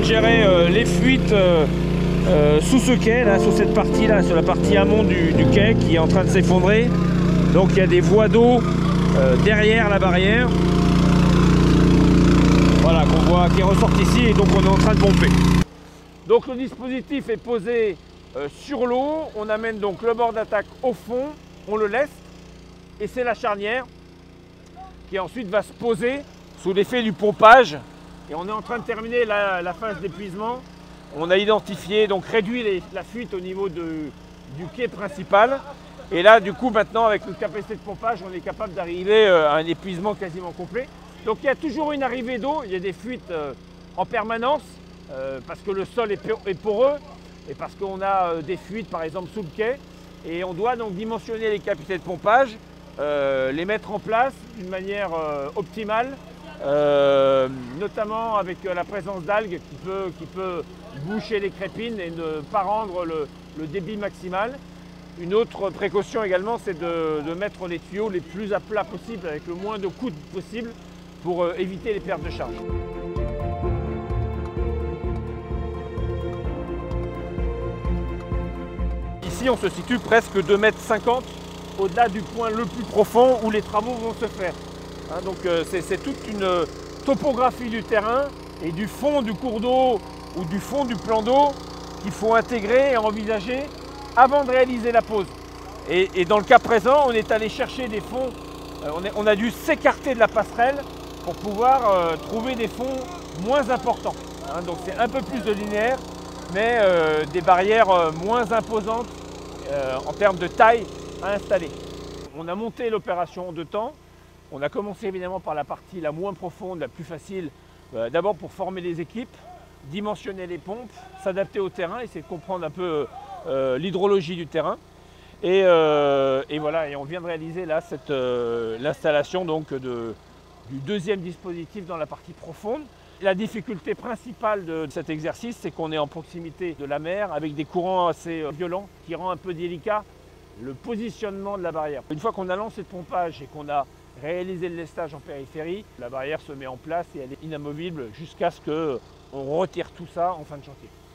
de gérer les fuites sous ce quai, là, sur cette partie-là, sur la partie amont du quai qui est en train de s'effondrer. Donc il y a des voies d'eau derrière la barrière. Voilà, qu'on voit qui ressortent ici et donc on est en train de pomper. Donc le dispositif est posé sur l'eau, on amène donc le bord d'attaque au fond, on le laisse et c'est la charnière qui ensuite va se poser sous l'effet du pompage et on est en train de terminer la phase d'épuisement. On a identifié, donc réduit la fuite au niveau du quai principal et là du coup maintenant avec notre capacité de pompage on est capable d'arriver à un épuisement quasiment complet. Donc il y a toujours une arrivée d'eau, il y a des fuites en permanence parce que le sol est poreux et parce qu'on a des fuites par exemple sous le quai et on doit donc dimensionner les capacités de pompage, les mettre en place d'une manière optimale, notamment avec la présence d'algues qui peut boucher les crépines et ne pas rendre le débit maximal. Une autre précaution également c'est de mettre les tuyaux les plus à plat possible avec le moins de coudes possible pour éviter les pertes de charge. Ici, on se situe presque 2,50 m au-delà du point le plus profond où les travaux vont se faire. Hein, donc c'est toute une topographie du terrain et du fond du cours d'eau ou du fond du plan d'eau qu'il faut intégrer et envisager avant de réaliser la pose. Et dans le cas présent, on est allé chercher des fonds, on a dû s'écarter de la passerelle pour pouvoir trouver des fonds moins importants. Hein, donc c'est un peu plus de linéaire, mais des barrières moins imposantes en termes de taille à installer. On a monté l'opération en 2 temps. On a commencé évidemment par la partie la moins profonde, la plus facile, d'abord pour former les équipes, dimensionner les pompes, s'adapter au terrain, essayer de comprendre un peu l'hydrologie du terrain. Et voilà, et on vient de réaliser là l'installation donc du deuxième dispositif dans la partie profonde. La difficulté principale de cet exercice, c'est qu'on est en proximité de la mer avec des courants assez violents qui rend un peu délicat le positionnement de la barrière. Une fois qu'on a lancé le pompage et qu'on a réalisé le lestage en périphérie, la barrière se met en place et elle est inamovible jusqu'à ce qu'on retire tout ça en fin de chantier.